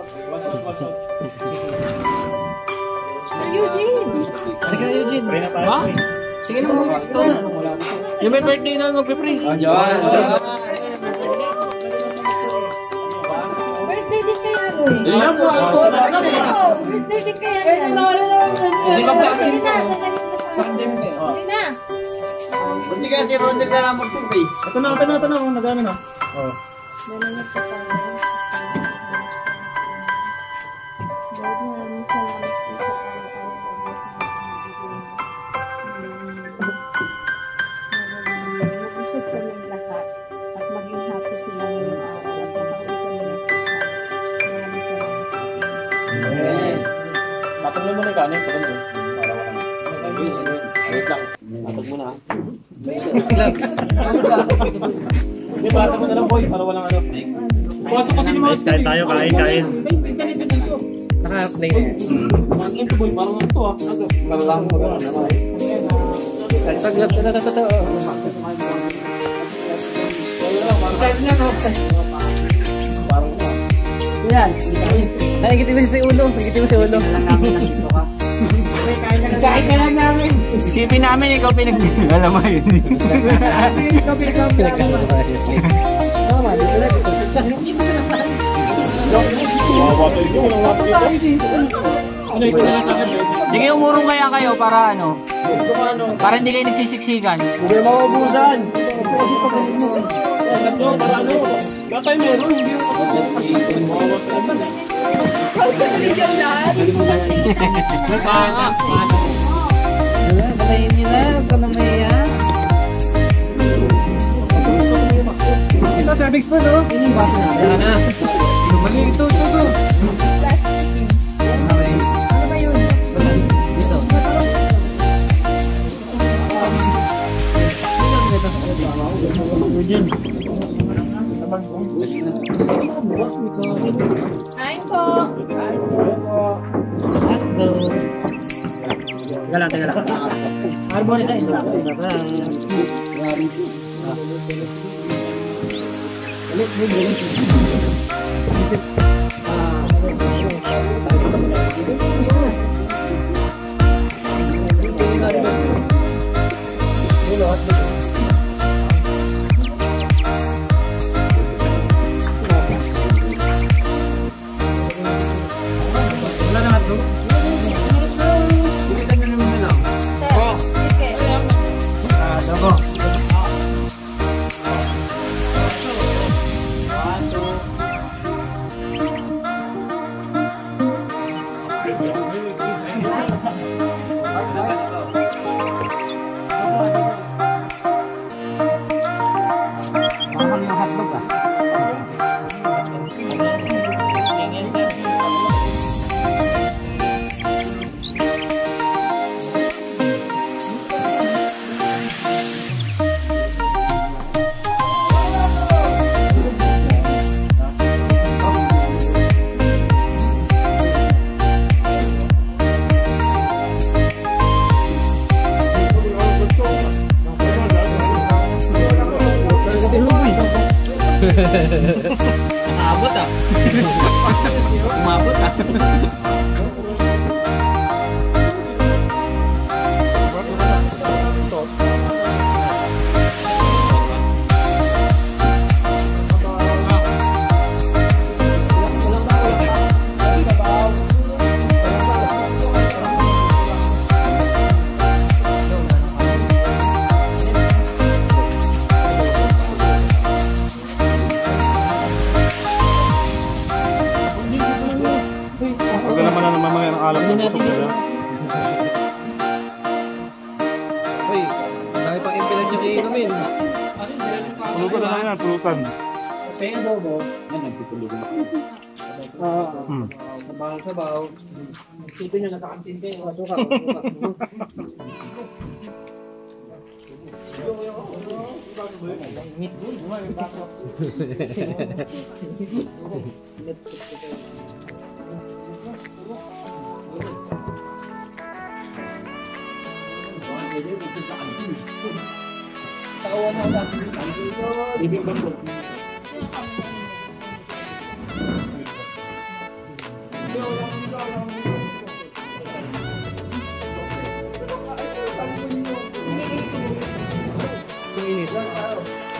Sir Eugene! Halika na, Eugene. Ha? Sige lang, ito. Yung may birthday na magpipray. Diyan. Birthday din kaya Roy. Hindi na po ako. Birthday din kaya yan. Hindi ba ba? Sige na, hindi na. Hindi kasi Ronald na lang mag-pray. Ito na. Nagano na. Oh. Nalalag ka pa. Mag-usap kami lahat at maging happy sila ngayong araw at makauwi kami ng Patag mo muna yung kanin. Patag mo. Para wala na. Wait lang. Patag mo na. Hindi, patag mo na lang boys. Para walang ano. Pasok kasi ni mga Kain tayo, kain. Naka-play na yan. Ang ito boy, parang ito ah. Para lang mo gano'n naman. Taglap na totoo. Yan. Nakikita mo sa ulo. Kain ka lang namin. Isipin namin ikaw pinag-alam mo yun. Ikaw pinagkakala. Tama, dito na. Sige, umurong kaya kayo para ano? Para hindi kayo nagsisiksikan. Hindi maubusan. Wala tayo meron. Patayin nila. Panamaya. Ito, cervix po, no? Yun yung baso na. Yan na. Mali ito. Ano ba yun? Kain po! Teka lang. Arbor na isa. Wala na ito. Parang yung hotdog ah. Nakabot ah. Umabot ah. Huwag naman na mamaya ng alam ng putok nila. Uy, dahil pang impilan yung iinumin. Pulutan na lang yan, pulutan. Kaya adobo. Sabaw. Isipin nyo, nakakantin kayo. Masuka.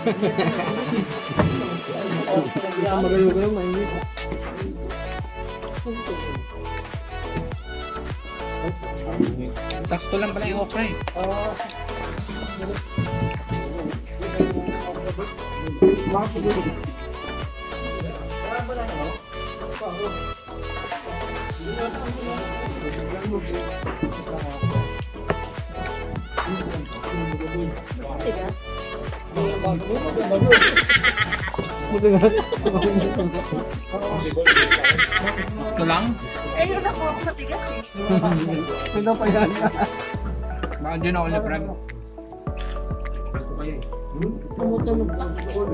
Magayo ka lang, mainit. Sakto lang pala yung okra eh. Ito lang? Eh, yun ako matigas eh. Ito pa yan. Baka dyan ako librag. Tumutunog pa.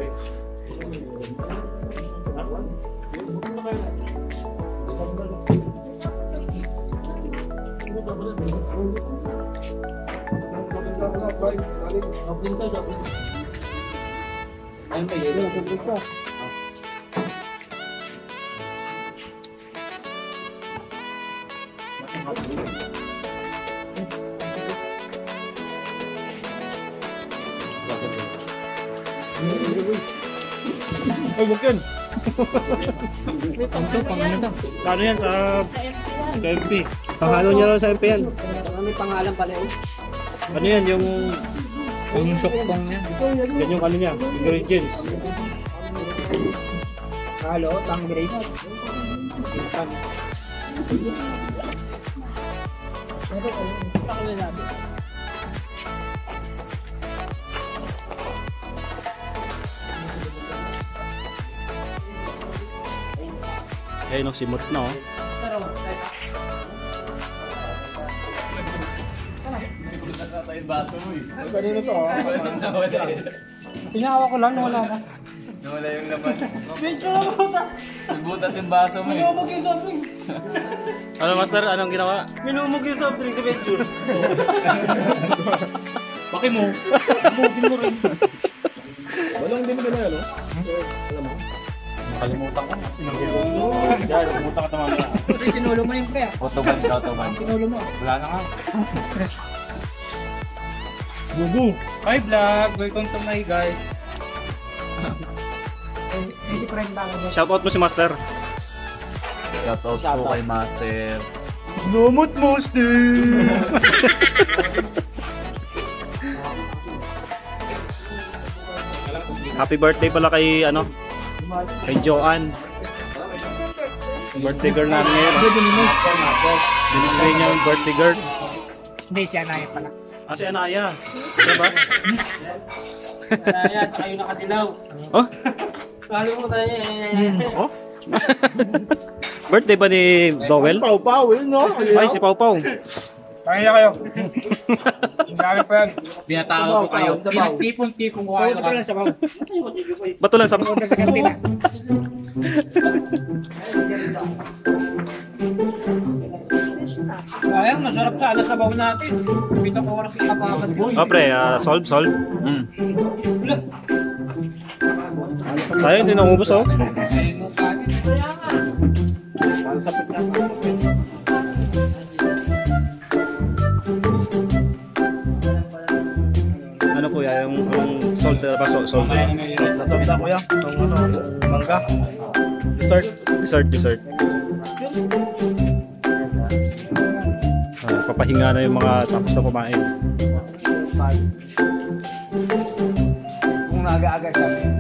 Ayun pa yun. Ay, wag yun. May pang Ano to? Ano yan sa Sa MP yan. MP? Pahalo niya lang sa MP yan. May pangalan pala yun. Ano yan, yung Yung suktong yan. yan yung ano niya, ingredients. Halo, tang grade. Ayun, no, simot na, oh. Kanino to? Pinawa ko lang, wala na. Nawala yung laman. Butas yung baso mo eh. Minumog yung soft drinks. Ano, master? Anong ginawa? Minumog yung soft drinks sa venture. Paki mo. Bugin mo rin. Walang din ka na, ano? Nakalimutan ko. Yan, pumunta ka tamang yan. Sinulo mo yung pre. Autoban siya, autoban. Sinulo mo. Wala na nga. Bubu. Hi vlog! Welcome to my guys. Eh, si friend ba? Shoutout mo si master. Shoutout po kay Master. Nomot master! Happy birthday pala kay, ano? Kay Joanne. Birthday girl namin ngayon. Binigay niya yung birthday girl. Hindi, siya na yun pala. Ah, si Anaya. Diba? Kaya, tayo nakadilaw. Oh? Kalo mo tayo Oh? Birthday ba ni Dowell? Pau-pau, yun no? Ay, si Pau Pau. Kaya kayo. Ang dami pa yan. Binatao ko kayo. Pipon-pipon ko kayo. Bato lang sa baw. Bato lang sa Punta sa kantina. Sayang, masarap sana sa baw natin. Pito ko oras yung kapapad boy. Oh, pre, solve. Tayo, hindi na umubos, oh. Ano kuya, yung salt na ba? Salt. Nasabit ako yan. Itong mangga. Dessert. Papahinga na yung mga tapos na kumain. Kung nag-aaga siya,